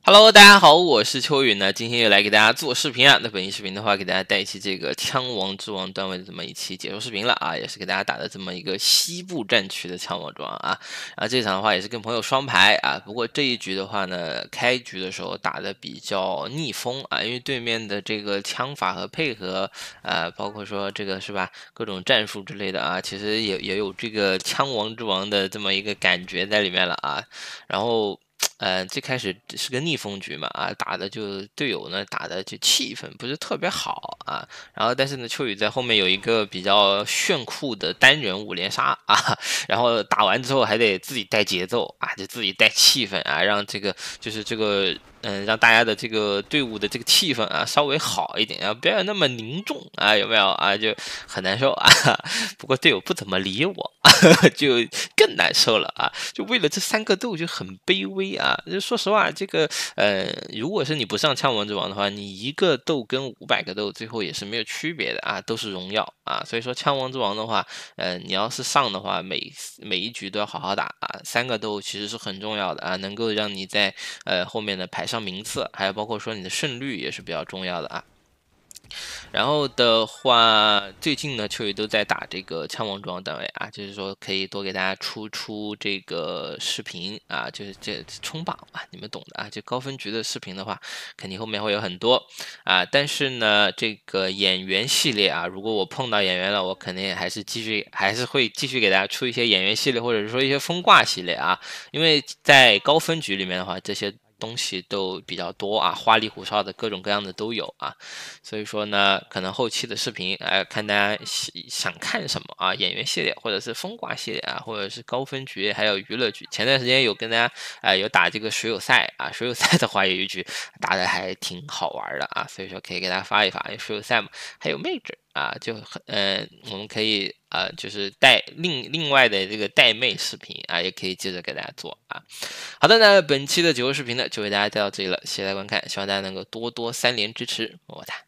Hello， 大家好，我是秋雨呢，今天又来给大家做视频啊。那本期视频的话，给大家带一期这个枪王之王段位的这么一期解说视频了啊，也是给大家打的这么一个西部战区的枪王之王啊。然后这场的话也是跟朋友双排啊，不过这一局的话呢，开局的时候打的比较逆风啊，因为对面的这个枪法和配合包括说这个是吧，各种战术之类的啊，其实也有这个枪王之王的这么一个感觉在里面了啊，然后。最开始是个逆风局嘛，打的就队友呢打的就气氛不是特别好啊，然后但是呢，秋雨在后面有一个比较炫酷的单人5连杀啊，然后打完之后还得自己带节奏啊，就自己带气氛啊，让这个就是这个让大家的这个队伍的这个气氛啊稍微好一点啊，不要那么凝重啊，有没有啊？就很难受啊。不过队友不怎么理我，就更难受了啊！就为了这3个豆就很卑微啊！就说实话，这个如果是你不上枪王之王的话，你1个豆跟500个豆最后也是没有区别的啊，都是荣耀啊。所以说枪王之王的话，你要是上的话，每一局都要好好打啊。3个豆其实是很重要的啊，能够让你在后面的排上名次，还有包括说你的胜率也是比较重要的啊。然后的话，最近呢，秋雨都在打这个枪王之王单位啊，就是说可以多给大家出这个视频啊，就是这冲榜啊，你们懂的啊。就高分局的视频的话，肯定后面会有很多啊。但是呢，这个演员系列啊，如果我碰到演员了，我肯定还是会继续给大家出一些演员系列，或者是说一些风挂系列啊。因为在高分局里面的话，这些东西都比较多啊，花里胡哨的各种各样的都有啊，所以说呢，可能后期的视频看大家想看什么啊，演员系列或者是风挂系列啊，或者是高分局，还有娱乐局。前段时间有跟大家有打这个水友赛啊，水友赛的话有一局打的还挺好玩的啊，所以说可以给大家发一发，因为水友赛嘛，还有妹纸啊，就我们可以就是带另外的这个带妹视频啊，也可以接着给大家做啊。好的，那本期的解说视频呢，就为大家带到这里了，谢谢大家观看，希望大家能够多多3连支持，么么哒。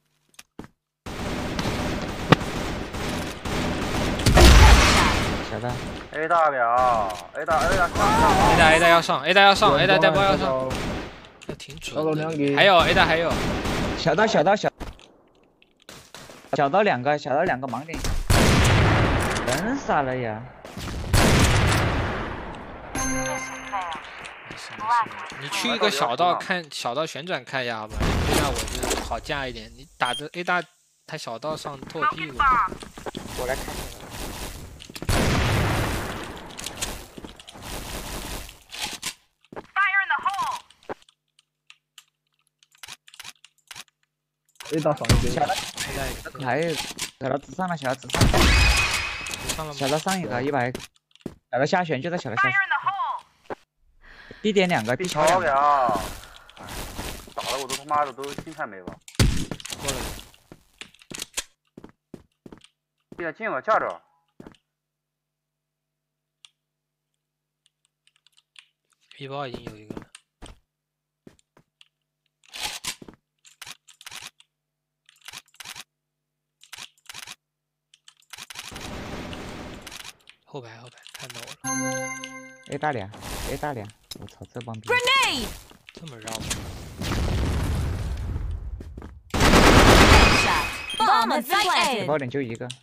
小的 A 大表 ，A 大要上 ，A 大要上 ，A 大带包要上，那挺准的。还有 A 大还有， 小刀2个盲点，人傻了呀！ 你去一个小道看小道旋转看呀吧 ，A 大我觉得好架一点。你打着 A 大，他小道上拖屁股。 我来看。 A 大上一个， 还有小刀直上了，小刀直上了，小刀上一个100，小刀下旋就在小刀下旋。B 点2个，B 桥2个。 打的我都他妈的都心态没了。 过了。 别进了，架着。 皮包已经有一个了。后排看到我了。 A 大2，我操，这帮逼！ 这么绕吗？ 爆点就一个。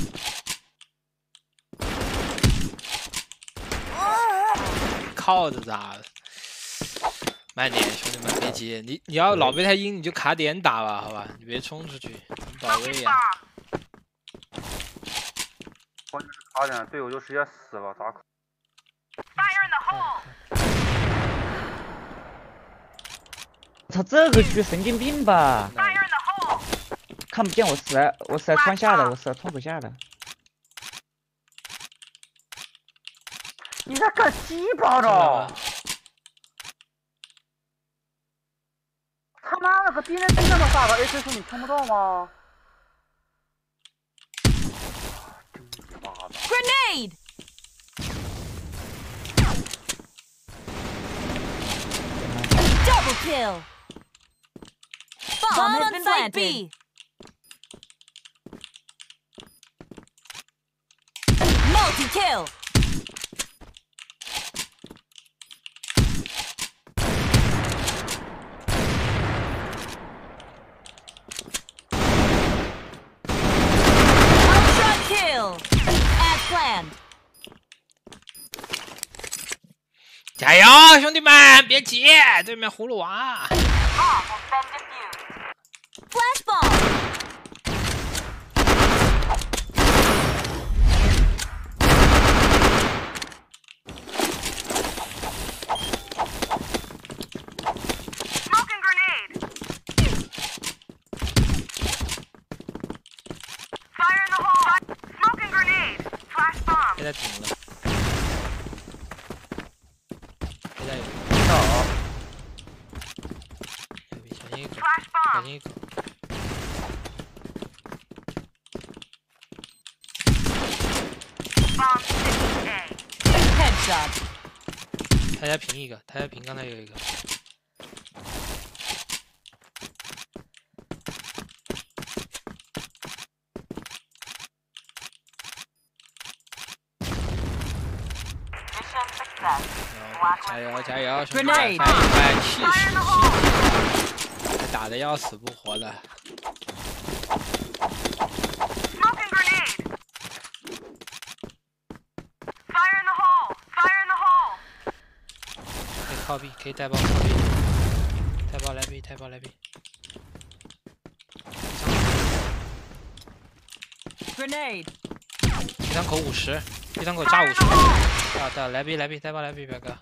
靠着咋的？慢点，兄弟们，别急。你要老被他阴，你就卡点打吧，好吧？你别冲出去，你保卫呀。 关键是卡点，队友就直接死了，咋可？ 操，这个局神经病吧！看不见我死在窗下的，我死在窗口下的。 你在干鸡巴着？他妈了个逼人逼那么大个 AK 数你听不到吗？ Grenade! Double kill! Bomb has been planted. Multi-kill! 哎呦，兄弟们别急，对面葫芦娃。 Flash bomb. Smoking grenade. Fire in the hole. Smoking grenade. Flash bomb. 现在顶了。现在有。小心一口， Flash 小 bomb. 心一口。 Bomb 6A. Headshot. 他家平一个，他家平刚才有一个。加油加油，兄弟们！ Grenade 翻一翻，气势！还打得要死不活的。 Smoking grenade. Fire in the hole. Fire in the hole. 可以靠 B， 可以带包靠 B， 带包来 B， 带包来 B。 Grenade. 一张口50，一张口炸50。到来 B 来 B， 带包来 B， 表哥。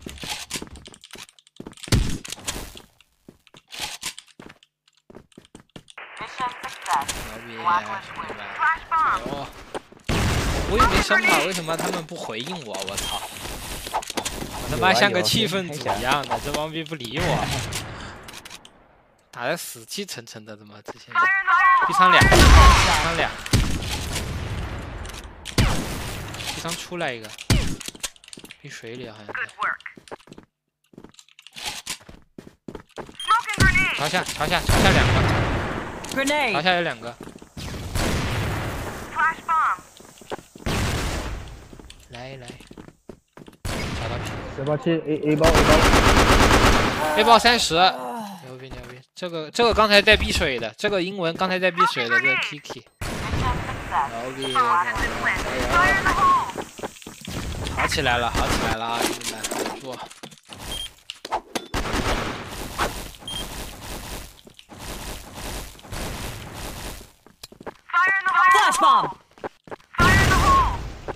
牛逼，兄弟们！ Flash bomb. 哦，我也没升嘛，为什么他们不回应我？我操！我他妈像个气氛组一样的，这帮逼不理我，打得死气沉沉的，怎么这些人？ Fire in the hole. B 仓俩，B 仓俩，B 仓出来一个，B 水里好像 Good 是。 work. Smoking grenade. 朝下，朝下，朝下两个，朝 Grenade. 下有两个， Flash bomb. 来来，找到平。 187 A 包 A 爆30，牛逼牛逼！这个刚才带 B 水的，这个英文刚才带 B 水的这个 Kiki， 牛逼！ Bomb has been planted. Fire in the hole. 好起来了，好起来了啊，兄弟们，稳住！ Fire in the hole. Flash bomb. Fire in the hole.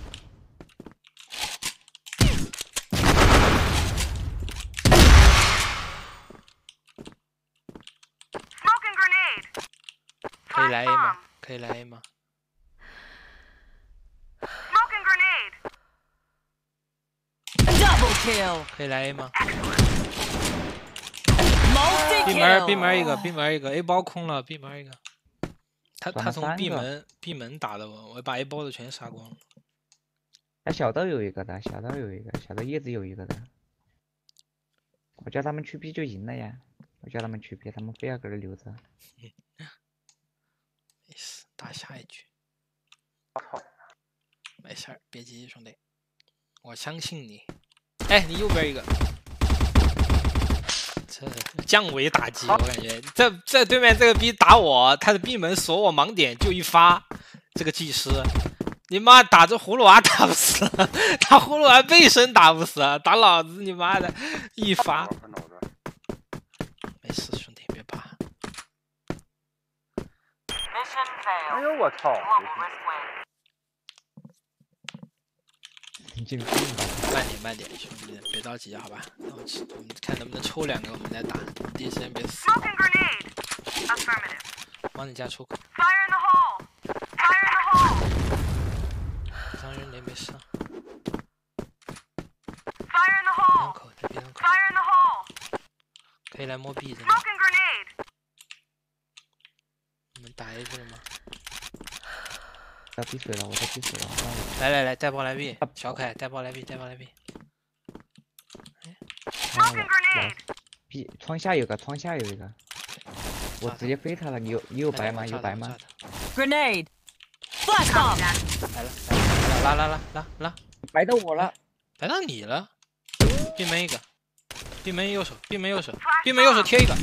Smoking grenade. 可以来 A Flash 吗 bomb.？ 可以来 A 吗？ Smoking grenade. Double kill. 可以来 A 吗 Multi ？B 门 kill. B 门一个 B 门一个 A 包空了 B 门一个。他转了从 3 B 个门 B 门打的我，我把 A 包的全杀光了。 那小豆有一个的，小豆有一个，小豆叶子有一个的。我叫他们去 B 就赢了呀！我叫他们去 B，他们非要搁这留着。 没事，打下一局。没事儿，别急，兄弟，我相信你。哎，你右边一个，这降维打击，我感觉这对面这个逼打我，他的闭门锁我盲点就一发，这个技师，你妈打这葫芦娃打不死，打葫芦娃背身打不死，打老子你妈的一发。没事，兄弟别怕。 哎呦我操！ 神经病吧！ 慢点，慢点，兄弟们别着急，好吧？那我们看能不能抽2个，我们再打。第一时间别死。 Smoking grenade. Affirmative. 往你家出口， Fire in the hole. Fire in the hole. 张人连没上， Fire in the 闭 hole. 上口，再闭上口， Fire in the hole. 可以来摸 B 的吗？ Smoking grenade. 你们打 A 去了吗？ 要闭水了，我在闭水了。 来，带包来 B， 小凯带包来 B， 带包来 B。 Smoking grenade. B 窗下有个，窗下有一个，我直接飞他了。你有白吗？有白吗？ Grenade. Flash bomb. 来，拉， 白到我了。 来到你了。闭门一个，闭门右手，闭门右手贴一个。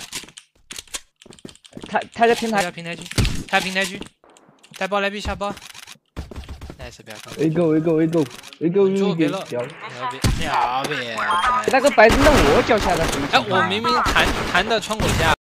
他在平台他家平台区，带包来 B 下包。nice 表哥。 A go， 稳住别漏， 屌！ 牛逼！ 那个白扔到我脚下的什么哎， 情况？ 我明明弹的窗口下。